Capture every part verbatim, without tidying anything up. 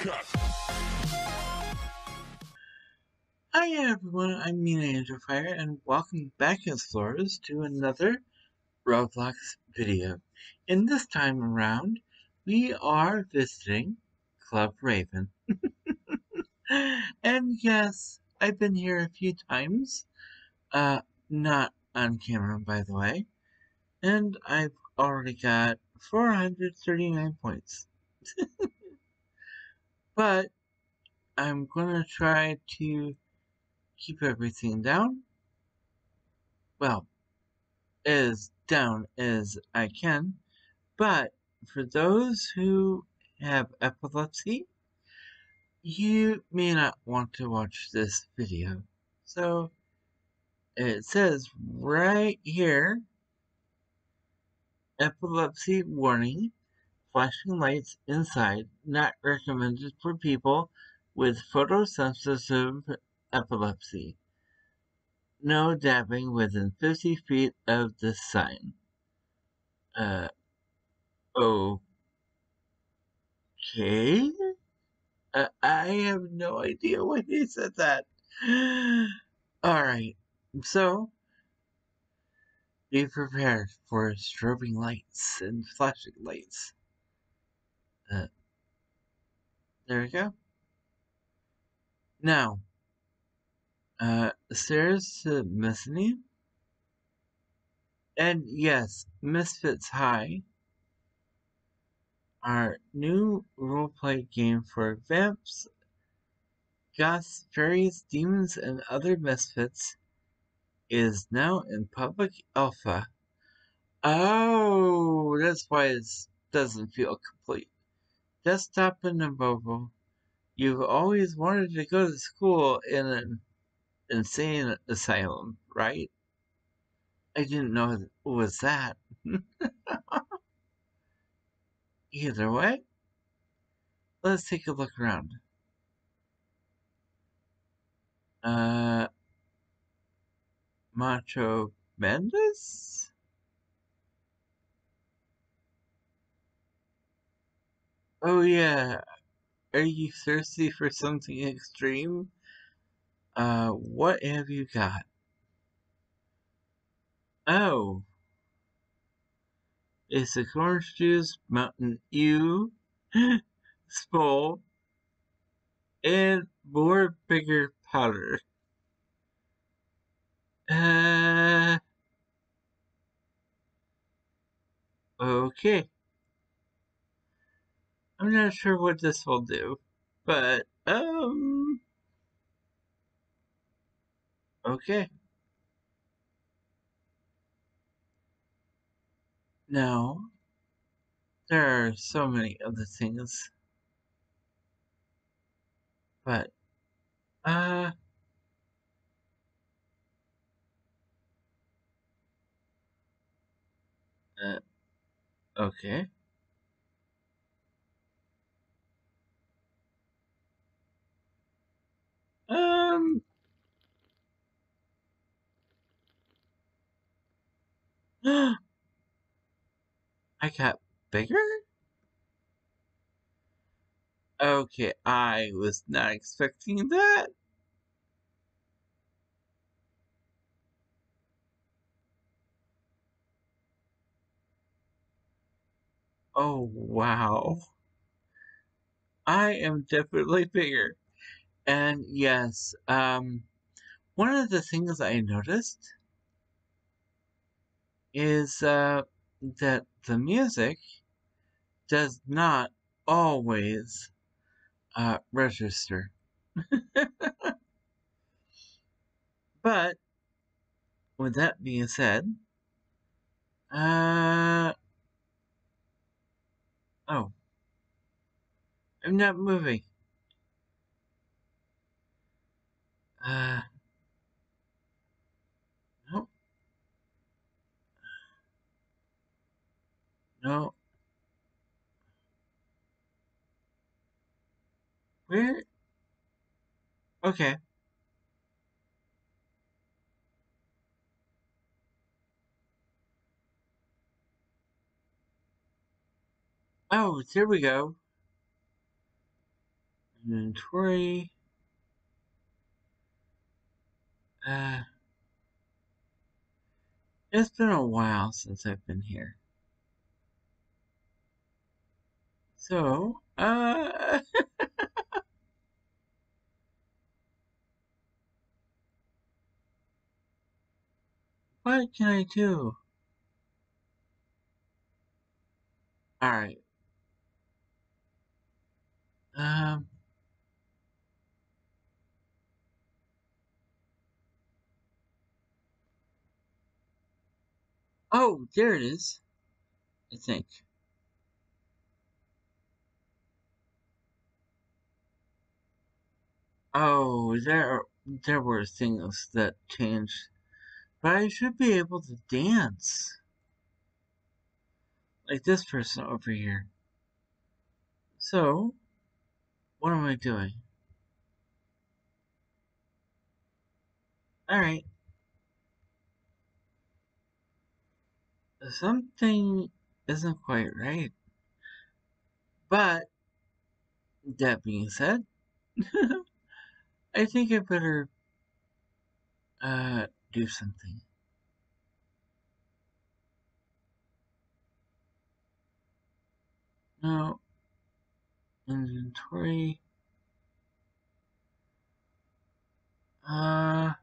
Hi everyone, I'm Mena Angelfire, and welcome back, explorers, to another Roblox video. In this time around, we are visiting Club Raven. And yes, I've been here a few times, uh, not on camera by the way, and I've already got four hundred thirty-nine points. But I'm gonna try to keep everything down. Well, as down as I can, but for those who have epilepsy, you may not want to watch this video. So it says right here, epilepsy warning, flashing lights inside, not recommended for people with photosensitive epilepsy. No dabbing within fifty feet of this sign. Uh, okay. Uh, I have no idea when he said that. Alright, so be prepared for strobing lights and flashing lights. Uh, there we go. Now, uh, stairs to Mezzanine. And yes, Misfits High, our new roleplay game for vamps, goths, fairies, demons, and other misfits, is now in public alpha. Oh, that's why it doesn't feel complete. Desktop and mobile. You've always wanted to go to school in an insane asylum, right? I didn't know it was that. Either way, let's take a look around. Uh, Macho Mendes? Oh yeah, are you thirsty for something extreme? Uh, what have you got? Oh, it's a orange juice, Mountain Dew, Skull, and more bigger powder. Uh, okay. I'm not sure what this will do, but, um, okay. Now, there are so many other things, but, uh, uh okay. Um, I got bigger? Okay, I was not expecting that. Oh, wow. I am definitely bigger. And yes, um, one of the things I noticed is, uh, that the music does not always, uh, register. But, with that being said, uh, oh, I'm not moving. Uh, no, no, where? Okay. Oh, there we go. Inventory. Uh, it's been a while since I've been here. So, uh, what can I do? Alright. Um, oh, there it is. I think. Oh, there, there were things that changed. But I should be able to dance. Like this person over here. So, what am I doing? Alright. Something isn't quite right. But, that being said, I think I better, uh, do something. No. Inventory. Uh,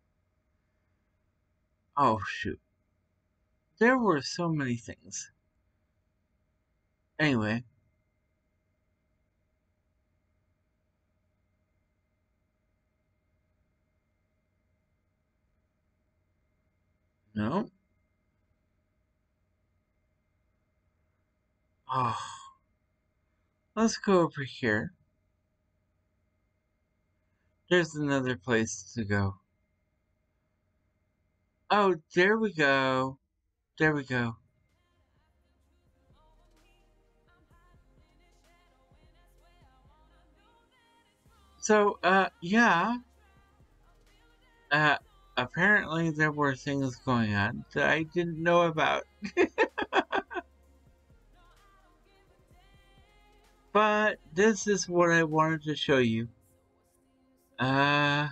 oh shoot. There were so many things. Anyway. No. Oh. Let's go over here. There's another place to go. Oh, there we go. There we go. So, uh, yeah. Uh, apparently there were things going on that I didn't know about. But this is what I wanted to show you. Uh,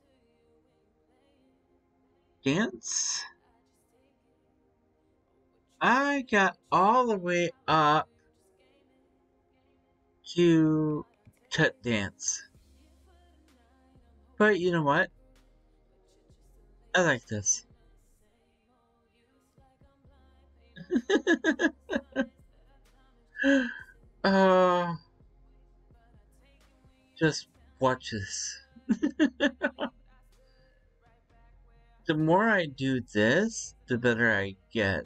dance? I got all the way up to tut dance. But you know what? I like this. uh, just watch this. The more I do this, the better I get.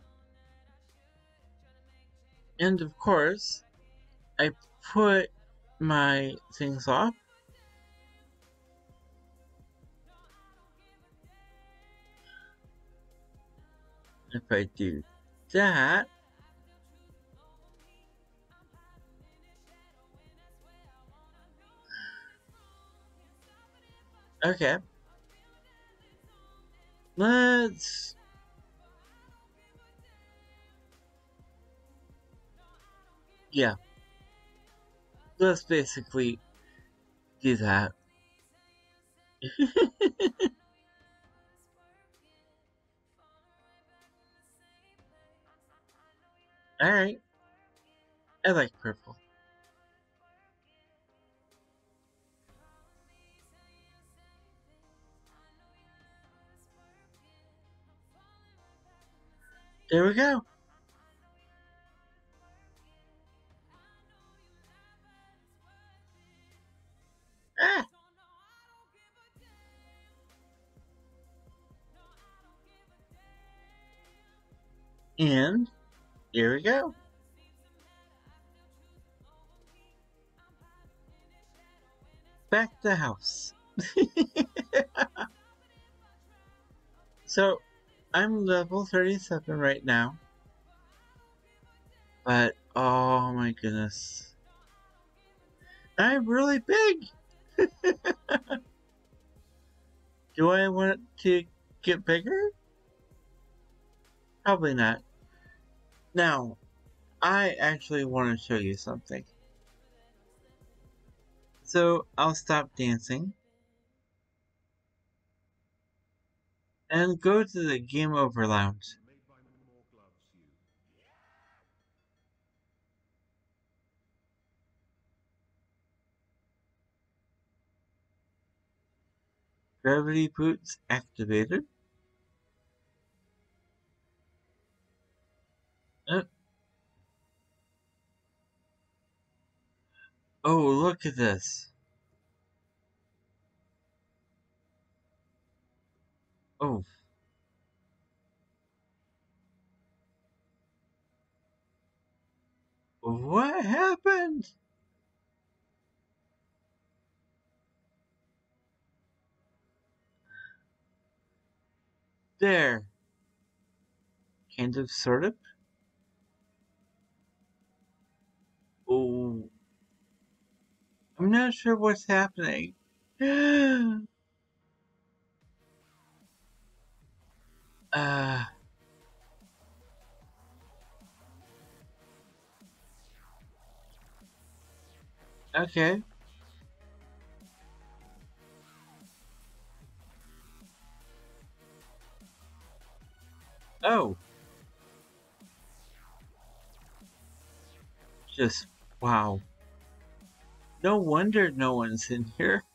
And of course, I put my things off. If I do that, okay, let's, yeah, let's basically do that. Alright, I like purple. There we go. Ah! And here we go. Back to the house. So, I'm level thirty-seven right now. But, oh my goodness. I'm really big! Do I want to get bigger? Probably not. Now, I actually want to show you something. So I'll stop dancing and go to the game over lounge. Gravity boots activated. Uh, oh, look at this. Oh, what happened? There. Kind of, sort of. Oh, I'm not sure what's happening. uh, okay. Oh, just wow. No wonder no one's in here.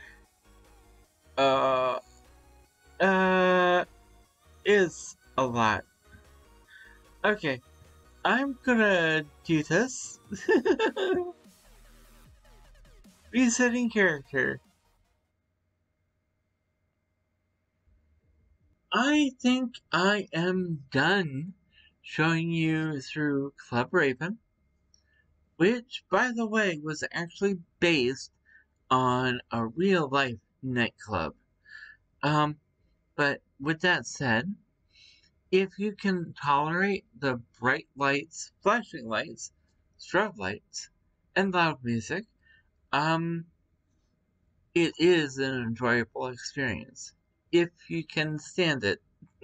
Uh, uh, is a lot. Okay, I'm gonna do this. Resetting character. I think I am done showing you through Club Raven, which, by the way, was actually based on a real life nightclub. Um, but with that said, if you can tolerate the bright lights, flashing lights, strobe lights, and loud music, um, it is an enjoyable experience. If you can stand it.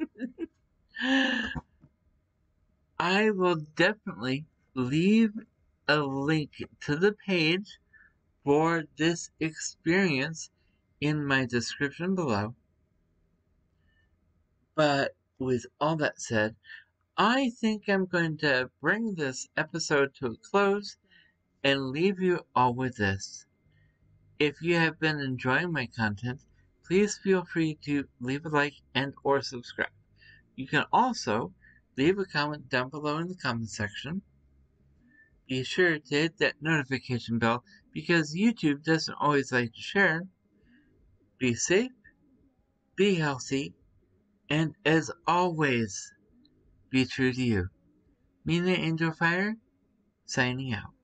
I will definitely leave a link to the page for this experience in my description below. But with all that said, I think I'm going to bring this episode to a close and leave you all with this. If you have been enjoying my content, please feel free to leave a like and or subscribe. You can also leave a comment down below in the comment section. Be sure to hit that notification bell because YouTube doesn't always like to share. Be safe, be healthy, and as always, be true to you. Mena Angelfire, signing out.